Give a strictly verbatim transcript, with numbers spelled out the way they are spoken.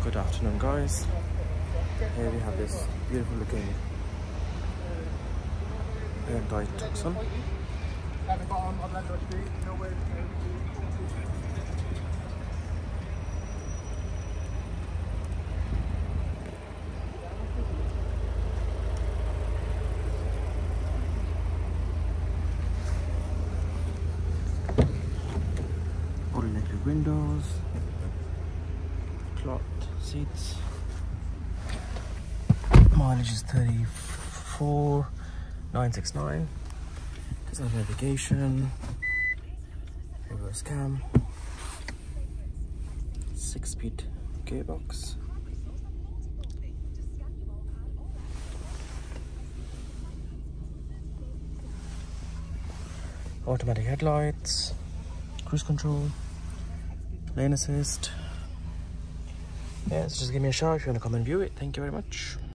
Good afternoon, guys. Here we have this beautiful looking Hyundai Tucson. All electric windows, cloth seats. Mileage is thirty-four nine sixty-nine. There's no navigation, reverse cam, six speed gearbox. Automatic headlights, cruise control, lane assist. Yeah, so just give me a shout if you want to come and view it. Thank you very much.